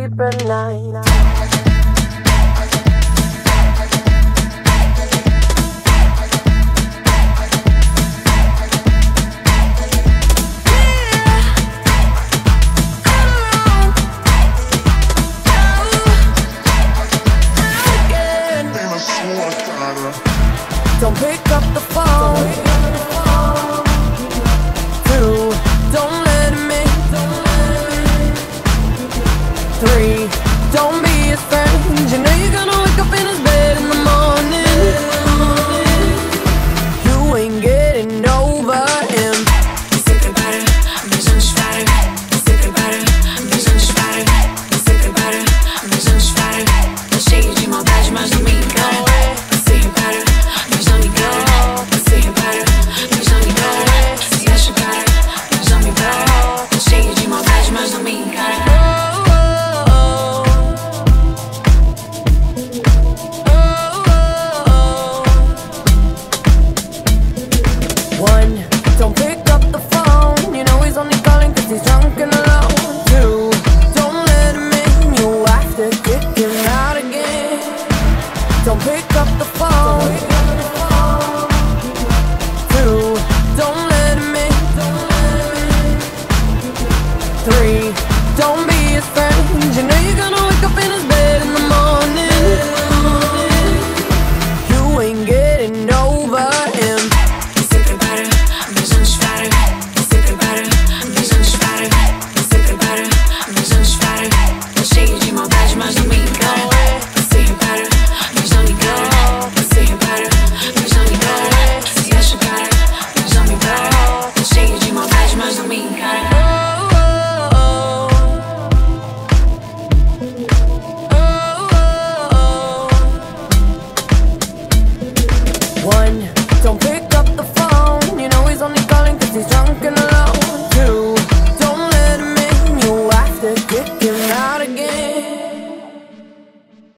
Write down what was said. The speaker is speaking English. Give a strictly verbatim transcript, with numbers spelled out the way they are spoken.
sleep at night. Don't pick up the phone. Two, don't let him in. Three, don't be his friend. You know you're gonna wake up in his bed in the morning. You ain't getting over him. Você prepara, mas antes para. Você prepara, mas antes para. Você prepara, mas antes para. Tá cheio de maldade, mas não me engana. Você repara, mas não me engana. Você repara, mas não me engana. Se acha cara, mas não me para. Tá cheio de maldade, mas não me engana. One, don't pick up the phone. You know he's only calling cause he's drunk and alone. Two, don't let him in. You have to kick him out again. Don't pick up the phone. Two, don't let him in. Three,